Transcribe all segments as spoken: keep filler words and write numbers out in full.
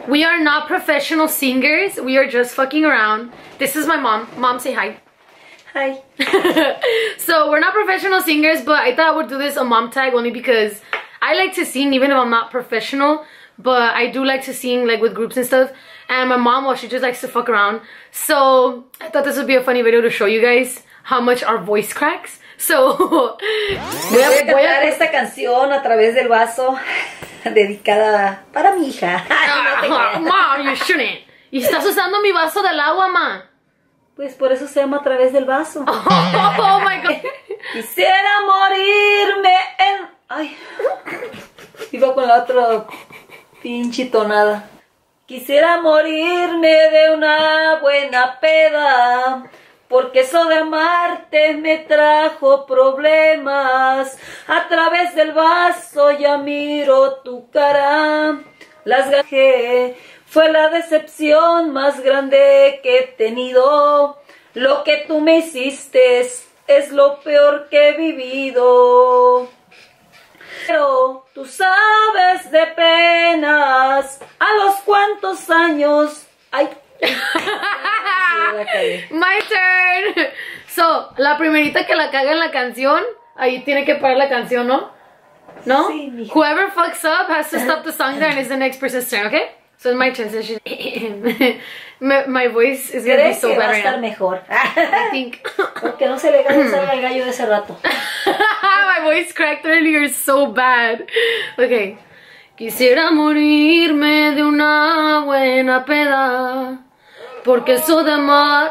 We are not professional singers. We are just fucking around. This is my mom. Mom, say hi. Hi. So we're not professional singers, but I thought I would do this a mom tag only because I like to sing even if I'm not professional. But I do like to sing like with groups and stuff. And my mom, well, she just likes to fuck around. So I thought this would be a funny video to show you guys how much our voice cracks. So voy a, voy a cantar esta canción a través del vaso dedicada para mi hija. No, Mom, you shouldn't. Y estás usando mi vaso del agua, ma. Pues por eso se llama a través del vaso. Oh, oh my god. Quisiera morirme en... Ay. Iba con la otra pinche tonada. Quisiera morirme de una buena peda, porque eso de amarte me trajo problemas. A través del vaso ya miro tu cara. Las gajé, fue la decepción más grande que he tenido. Lo que tú me hiciste es, es lo peor que he vivido. Pero tú sabes de penas a los cuantos años. Ay. My turn. So, la primerita que la caga en la canción, ahí tiene que parar la canción, ¿no? ¿No? Sí, mija. Whoever fucks up has to stop the song there and it's the next person's turn, okay? So it's my transition. my, my voice is gonna be so bad right now. Va a estar mejor. I think. Porque no se le salga el gallo de ese rato. My voice cracked earlier so bad. Okay. Quisiera morirme de una buena peda, porque eso de amar...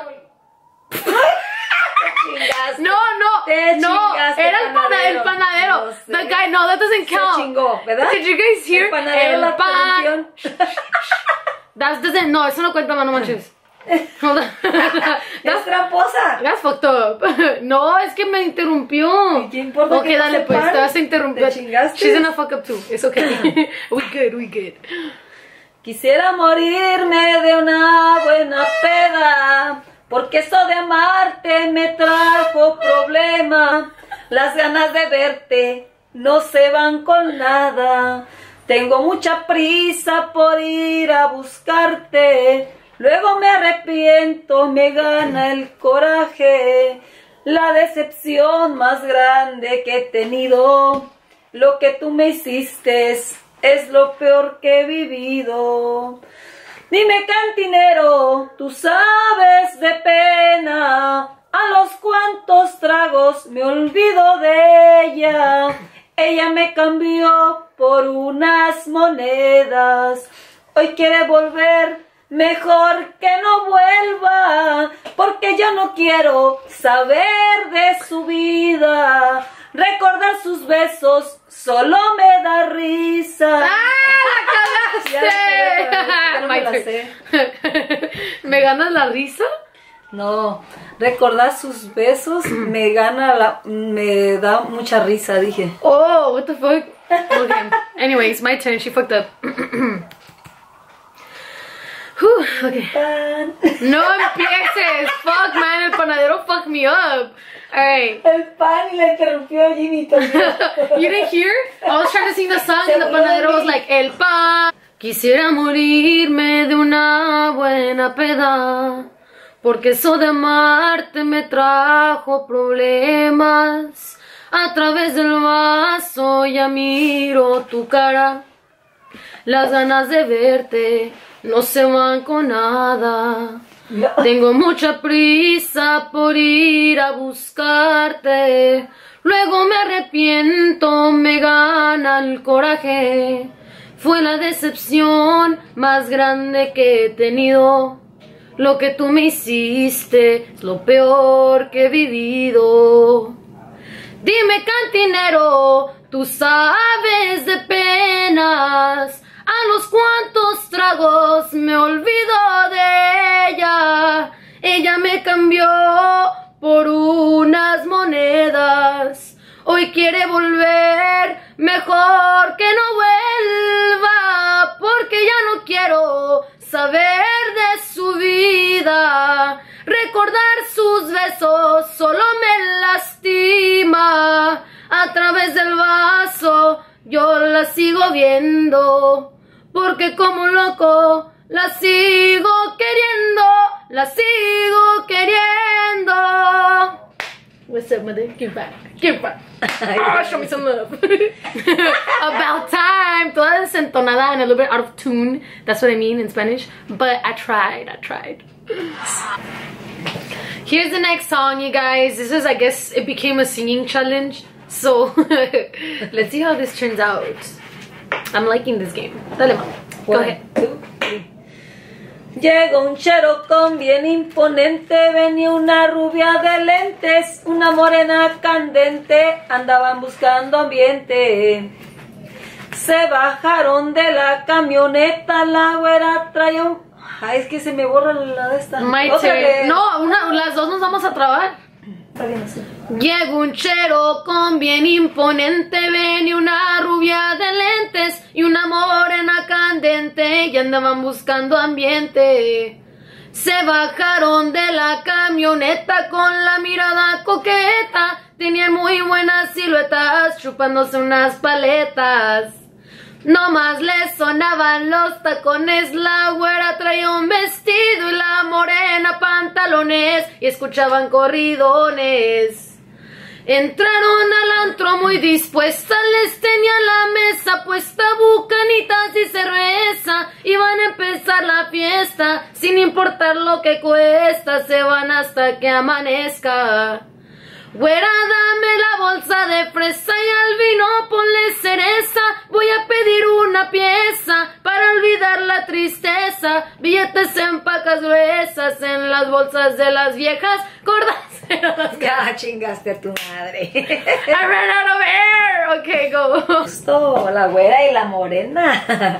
No, no, Te no, era el panadero. El panadero. No sé. The guy, no, that doesn't count. Se chingó, ¿verdad? Did you guys hear? El panadero El la pan. That doesn't, no, eso no cuenta, no manches. Hold on. Es tramposa. That's fucked up. No, es que me interrumpió. ¿Qué importa? Ok, que dale, no pues, sepan? te vas a interrumpir. Te chingaste. She's gonna fuck up too. It's okay. We good, we good. Quisiera morirme de una buena peda, porque eso de amarte me trajo problema. Las ganas de verte no se van con nada. Tengo mucha prisa por ir a buscarte. Luego me arrepiento, me gana el coraje. La decepción más grande que he tenido. Lo que tú me hiciste es, es lo peor que he vivido. Dime, cantinero, tú sabes de pena a los cuantos tragos me olvido de ella. Ella me cambió por unas monedas. Hoy quiere volver, mejor que no vuelva, porque yo no quiero saber de su vida. Recordar sus besos solo me da risa. ¡Ah, la cagaste! No me la sé. ¿Me ganas la risa? No, recordar sus besos me gana la, me da mucha risa, dije. Oh, what the fuck? Okay. Anyways, my turn. She fucked up. Whew, okay. No empieces. Fuck, man. El panadero fucked me up. Alright. El pan y la interrumpió Jimmy también. You didn't hear? I was trying to sing the song and the panadero was like, el pan. Quisiera morirme de una buena peda, porque eso de amarte me trajo problemas. A través del vaso ya miro tu cara. Las ganas de verte no se van con nada. No. Tengo mucha prisa por ir a buscarte. Luego me arrepiento, me gana el coraje. Fue la decepción más grande que he tenido. Lo que tú me hiciste es lo peor que he vivido. Dime, cantinero, tú sabes de penas a los cuantos tragos me olvido de ella. Ella me cambió por unas monedas. Hoy quiere volver, mejor que no vuelva, porque ya no quiero saber de su vida. Recordar sus besos solo me lastima. A través del vaso yo la sigo viendo, porque como un loco la sigo queriendo, la sigo queriendo. What's up, mother? Give back, give back. Oh, show me some love. About time. Toda desentonada and a little bit out of tune. That's what I mean in Spanish. But I tried, I tried. Here's the next song, you guys. This is, I guess, it became a singing challenge. So, let's see how this turns out. I'm liking this game. Dale, mama. Go One, ahead. two, three. Llegó un cherocón bien imponente, venía una rubia de lentes, una morena candente, andaban buscando ambiente. Se bajaron de la camioneta, la güera traía un... Ay, es que se me borra la de esta. My Otra turn. vez. No, una, las dos nos vamos a trabar. Está bien así. Llegó un cherocón bien imponente, venía una rubia de lentes y una morena candente y andaban buscando ambiente. Se bajaron de la camioneta con la mirada coqueta, tenían muy buenas siluetas chupándose unas paletas. No más les sonaban los tacones, la güera traía un vestido y la morena pantalones y escuchaban corridones. Entraron al antro muy dispuestas, les tenían la mesa puesta, bucanitas y cerveza. Iban a empezar la fiesta, sin importar lo que cuesta, se van hasta que amanezca. Güera, dame la bolsa de fresa y al vino ponle cereza. Voy a pedir una pieza para olvidar la tristeza. Billetes en pacas gruesas en las bolsas de las viejas gordas. Ya chingaste a tu madre. I ran out of air. Okay, go. Esto, la güera y la morena.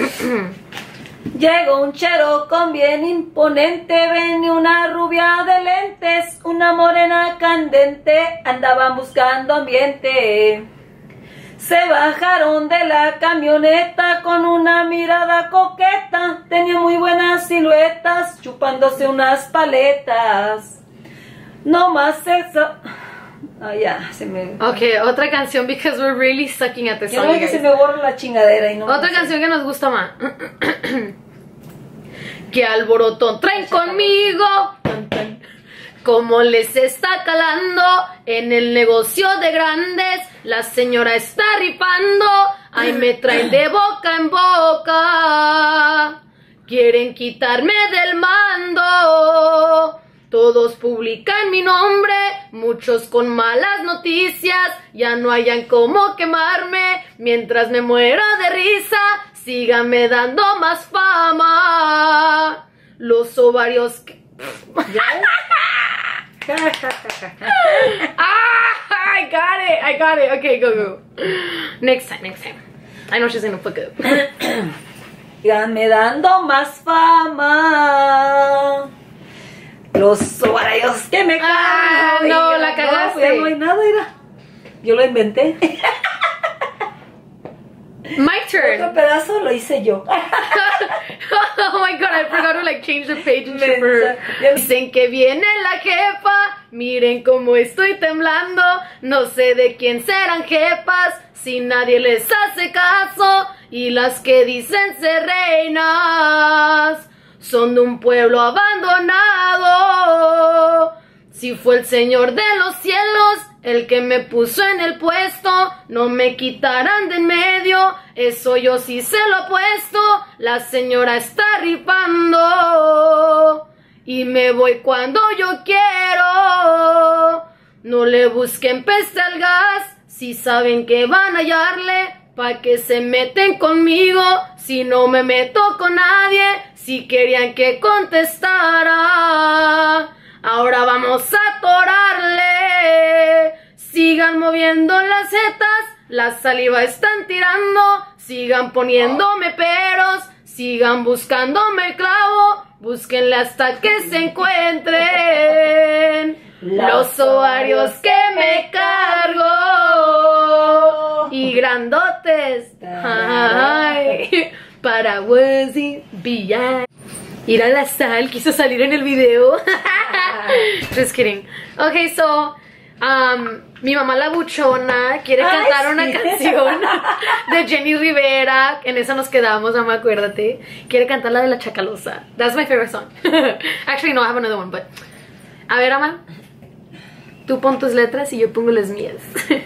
Llegó un cherocón bien imponente, venía una rubia de lentes, una morena candente, andaban buscando ambiente. Se bajaron de la camioneta con una mirada coqueta, tenía muy buenas siluetas, chupándose unas paletas. No más sexo. Ah, ya, se me... Okay, otra canción because we're really sucking at this Quiero song. ver que guys. se me borra la chingadera y no... Otra no canción que nos gusta más. ¡Qué alborotón traen conmigo! Como les está calando en el negocio de grandes, la señora está rifando. Ay, me traen de boca en boca. Quieren quitarme del mando. Todos publican mi nombre, muchos con malas noticias. Ya no hayan cómo quemarme mientras me muero de risa. Síganme dando más fama. Los ovarios que... ah, I got it, I got it. Okay, go, go. Next time, next time. I know she's gonna fuck up. Síganme dando más fama. Los ovarios que me Ah, cago. no, Y la no, cagaste. ya no hay nada, mira. Yo lo inventé. My turn. Otro pedazo lo hice yo. Oh my god, I forgot to like change the page and shit for her. Dicen que viene la jefa, miren cómo estoy temblando. No sé de quién serán jefas, si nadie les hace caso. Y las que dicen ser reinas son de un pueblo abandonado. Si fue el Señor de los cielos el que me puso en el puesto, no me quitarán de en medio, eso yo sí se lo he puesto. La señora está rifando y me voy cuando yo quiero. No le busquen peste al gas, si saben que van a hallarle. Pa' que se meten conmigo, si no me meto con nadie. Si querían que contestara, ahora vamos a atorarle. Sigan moviendo las jetas, la saliva están tirando. Sigan poniéndome peros, sigan buscándome el clavo. Búsquenle hasta que se encuentren los ovarios que me cargo y grandotes. Ay, para Wazzy Beyond. Ir a la sal, quiso salir en el video. Just kidding. Okay, so Um, mi mamá la buchona quiere Ay, cantar una sí. canción de Jenny Rivera. En esa nos quedamos, mamá, acuérdate. Quiere cantar la de la Chacalosa. That's my favorite song. Actually, no, I have another one, but... A ver, mamá. Tú pon tus letras y yo pongo las mías.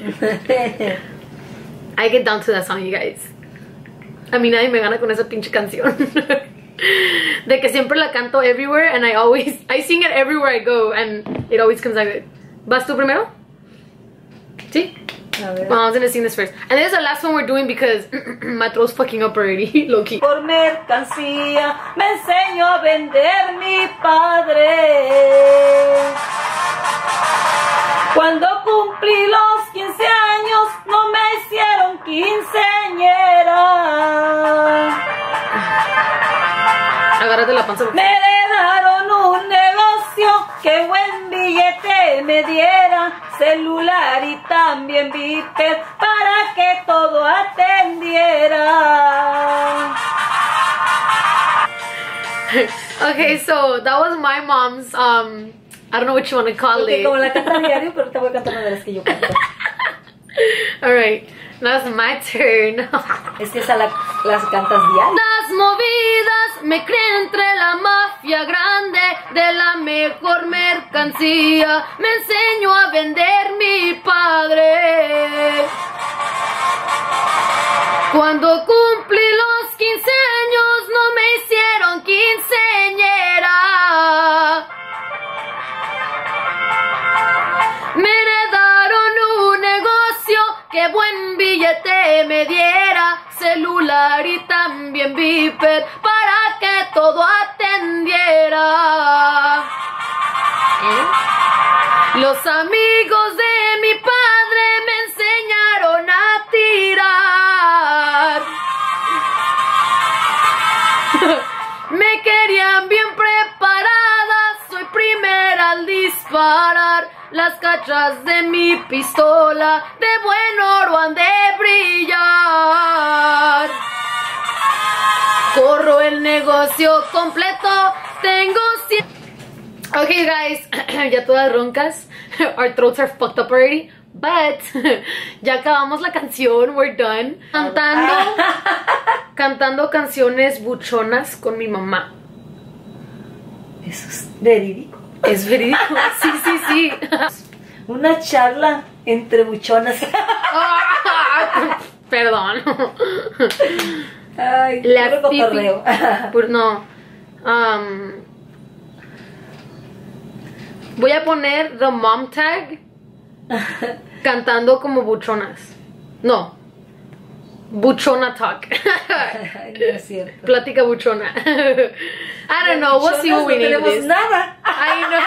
I get down to that song, you guys. A mí nadie me gana con esa pinche canción. De que siempre la canto everywhere and I always... I sing it everywhere I go and it always comes out good. ¿Vas tú primero? ¿Sí? A ver. Well, I was gonna sing this first. And this is the last one we're doing because my throat's fucking up already, low-key. Por mercancía me enseñó a vender mi padre. Cuando cumplí los quince años no me hicieron quinceañera. Agárrate la panza. Me heredaron un negocio que buen billete me diera, celular y también Viper para que todo atendiera. Okay, so that was my mom's, um, I don't know what you want to call Porque it. como la canta diario, pero te voy a cantar una de las que yo canto. Alright, now it's my turn. Es que esa la, las cantas diario. Las movidas me creen entre la mafia grande de la mejor mercancía. Me enseñó a vender mi padre. Cuando cumplí los quince años no me hicieron quinceañera. Me heredaron un negocio que buen billete me diera, celular y también Viper para que todo atendiera. ¿Eh? Los amigos de mi padre me enseñaron a tirar. Me querían bien preparada, soy primera al disparar. Las cachas de mi pistola de buen oro han de brillar. Corro el negocio completo, tengo cien... Okay, guys, ya todas roncas. Our throats are fucked up already. But ya acabamos la canción, we're done. Cantando, cantando canciones buchonas con mi mamá. Eso es verídico. Es verídico, sí, sí, sí. Una charla entre buchonas. Perdón. Ay, La puro cotorreo. Pur- no. Um, voy a poner the mom tag cantando como buchonas. No. Buchona talk. Ay, no es cierto. Plática buchona. I don't know. We'll see what we no need tenemos this. nada. I know.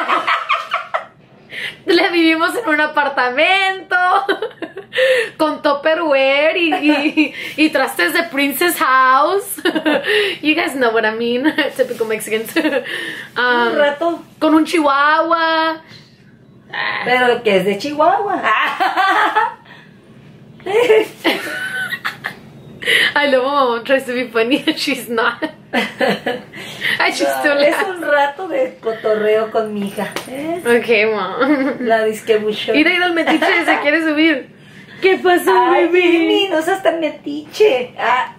Le vivimos en un apartamento con Tupperware y, y, y trastes de Princess House. You guys know what I mean. Typical Mexicans. Um, Un rato. con un chihuahua. Pero que es de Chihuahua. I love my mom tries to be funny and she's not. And she's No, still es laughs. un rato de cotorreo con mi hija. ¿Eh? Okay, mom. La disque buchona. Mira, y el metiche se quiere subir. ¿Qué pasó, Ay, baby? Jimmy, no seas tan metiche. Ah.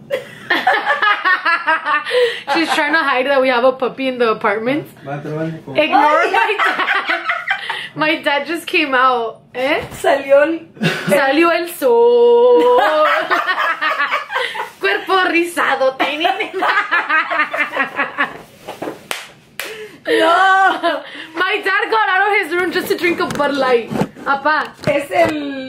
She's trying to hide that we have a puppy in the apartment. Ignore Ay. my dad. My dad just came out. ¿Eh? Salió el... Salió el sol. Cuerpo rizado. No, My dad got out of his room just to drink a Bud Light. Apá. es el...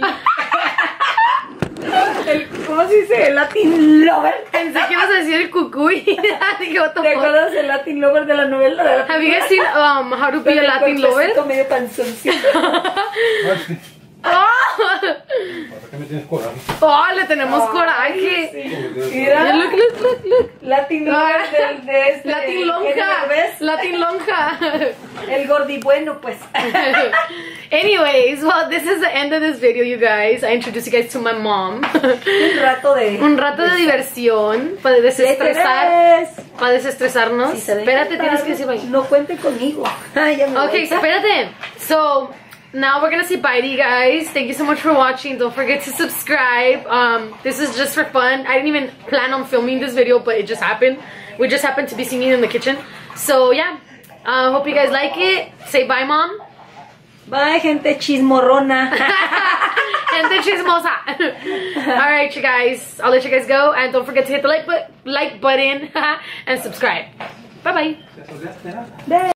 el... ¿Cómo se dice? El Latin Lover. Pensé que ibas a decir el cucuy. Dije, what the ¿Te fuck? acuerdas del Latin Lover de la novela? De la Have you guys seen um, How to Be a Latin Lover? medio panzoncito. Oh, ¿Por qué me tienes coraje? oh, le tenemos Ay, coraje. sí. Mira, Mira, look, look, look, look. Latin Lover del de este... Latin lonja. ¿ves? Latin lonja. El gordibueno, pues. Anyways, well, this is the end of this video, you guys. I introduced you guys to my mom. Un rato de... Un rato de diversión para desestresar, Letras. para desestresarnos. Si se ven Espérate, tienes cantar, que decir bye. No cuente conmigo. Ay, ya me Ok, voy. espérate. So, now we're gonna say bye to you guys. Thank you so much for watching. Don't forget to subscribe. Um, this is just for fun. I didn't even plan on filming this video, but it just happened. We just happened to be singing in the kitchen. So yeah, uh, hope you guys like it. Say bye, Mom. Bye, gente chismorrona. Gente chismosa. Alright, you guys. I'll let you guys go. And don't forget to hit the like, bu like button and subscribe. Bye-bye. Bye.